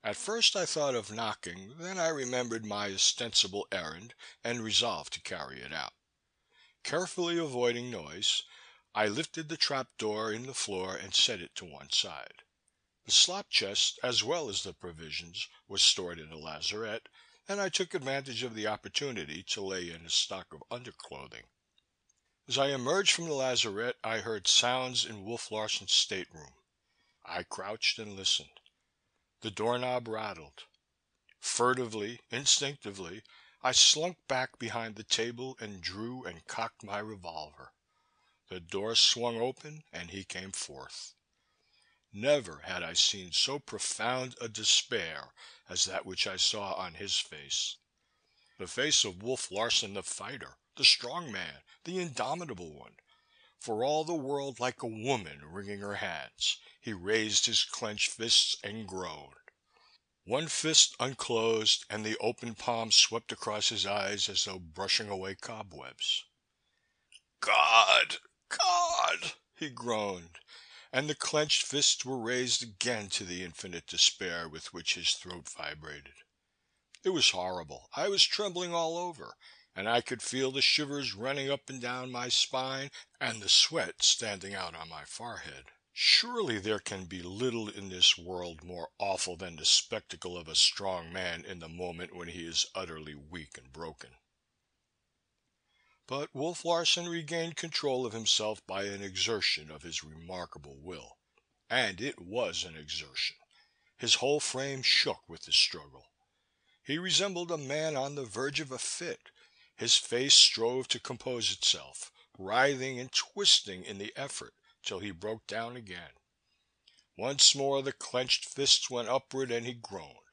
At first I thought of knocking, then I remembered my ostensible errand and resolved to carry it out. Carefully avoiding noise, I lifted the trap door in the floor and set it to one side. The slop chest, as well as the provisions, was stored in the lazarette, and I took advantage of the opportunity to lay in a stock of underclothing. As I emerged from the lazarette, I heard sounds in Wolf Larsen's stateroom. I crouched and listened. The doorknob rattled. Furtively, instinctively, I slunk back behind the table and drew and cocked my revolver. The door swung open and he came forth. Never had I seen so profound a despair as that which I saw on his face. The face of Wolf Larsen, the fighter, the strong man, the indomitable one. For all the world like a woman wringing her hands, he raised his clenched fists and groaned. One fist unclosed and the open palm swept across his eyes as though brushing away cobwebs. "God! God!" he groaned, and the clenched fists were raised again to the infinite despair with which his throat vibrated. It was horrible. I was trembling all over, and I could feel the shivers running up and down my spine and the sweat standing out on my forehead. Surely there can be little in this world more awful than the spectacle of a strong man in the moment when he is utterly weak and broken. But Wolf Larsen regained control of himself by an exertion of his remarkable will. And it was an exertion. His whole frame shook with the struggle. He resembled a man on the verge of a fit. His face strove to compose itself, writhing and twisting in the effort, till he broke down again. Once more the clenched fists went upward and he groaned.